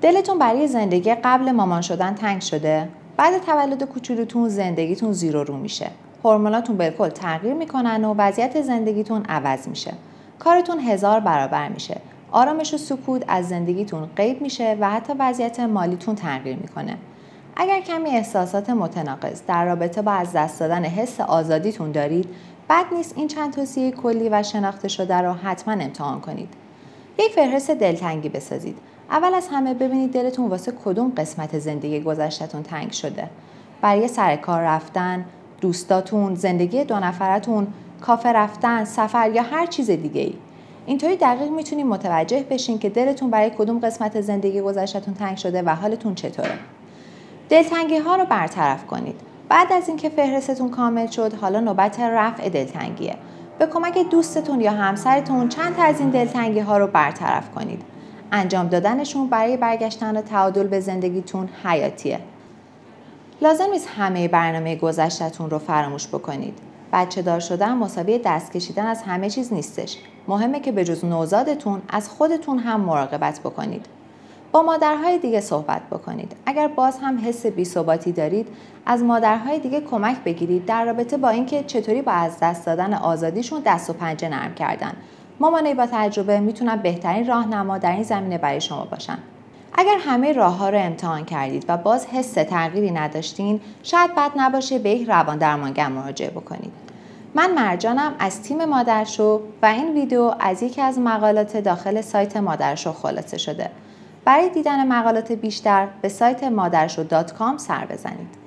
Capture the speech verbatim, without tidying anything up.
دلتون برای زندگی قبل مامان شدن تنگ شده؟ بعد تولد کوچولوتون زندگیتون زیر و رو میشه. هورموناتون بالکل تغییر میکنن و وضعیت زندگیتون عوض میشه. کارتون هزار برابر میشه. آرامش و سکوت از زندگیتون غیب میشه و حتی وضعیت مالیتون تغییر میکنه. اگر کمی احساسات متناقض در رابطه با از دست دادن حس آزادیتون دارید، بد نیست این چند توصیه کلی و شناخته شده رو حتما امتحان کنید. یک فهرست دلتنگی بسازید. اول از همه ببینید دلتون واسه کدوم قسمت زندگی گذشته‌تون تنگ شده. برای سر کار رفتن، دوستاتون، زندگی دو نفرتون، کافه رفتن، سفر یا هر چیز دیگه‌ای. اینطوری دقیق میتونید متوجه بشین که دلتون برای کدوم قسمت زندگی گذشته‌تون تنگ شده و حالتون چطوره. دلتنگی ها رو برطرف کنید. بعد از اینکه فهرستتون کامل شد، حالا نوبت رفع دلتنگیه. به کمک دوستتون یا همسرتون چند تا از این دلتنگی ها رو برطرف کنید. انجام دادنشون برای برگشتن و تعادل به زندگیتون حیاتیه. لازم نیست همه برنامه گذشته‌تون رو فراموش بکنید. بچه دار شدن مساوی دست کشیدن از همه چیز نیستش. مهمه که به جز نوزادتون از خودتون هم مراقبت بکنید. با مادرهای دیگه صحبت بکنید. اگر باز هم حس بی‌ثباتی دارید، از مادرهای دیگه کمک بگیرید در رابطه با اینکه چطوری با از دست دادن آزادیشون دست و پنجه نرم کردن. مامانای با تجربه میتونن بهترین راهنما در این زمینه برای شما باشن. اگر همه راه‌ها رو امتحان کردید و باز حس تغییری نداشتین، شاید بد نباشه به یک روان درمانگر مراجعه بکنید. من مرجانم از تیم مادرشو و این ویدیو از یکی از مقالات داخل سایت مادرشو خلاصه شده. برای دیدن مقالات بیشتر به سایت مادرشو دات کام سر بزنید.